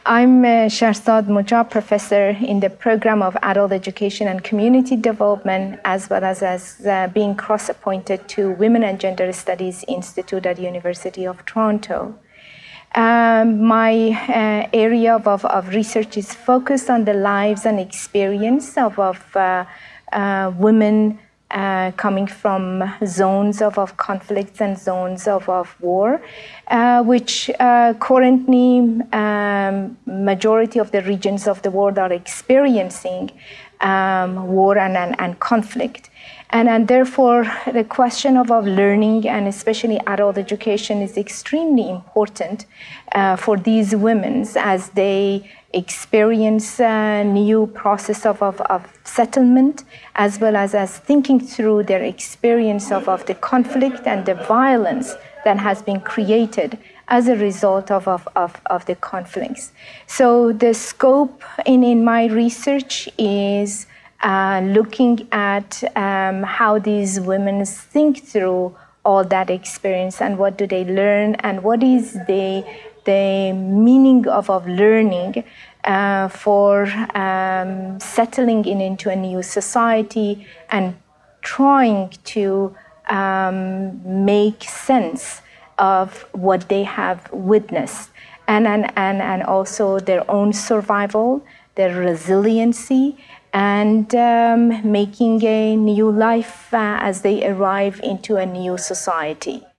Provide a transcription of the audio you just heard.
I'm Shahrzad Mojab, professor in the program of adult education and community development, as well as being cross-appointed to Women and Gender Studies Institute at University of Toronto. My area of research is focused on the lives and experience of women coming from zones of conflicts and zones of war, which currently majority of the regions of the world are experiencing war and conflict. And therefore, the question of learning and especially adult education is extremely important for these women as they experience a new process of settlement, as well as thinking through their experience of the conflict and the violence that has been created as a result of the conflicts. So the scope in my research is looking at how these women think through all that experience and what do they learn and what is the meaning of learning for settling into a new society and trying to make sense of what they have witnessed and also their own survival, their resiliency, and making a new life as they arrive into a new society.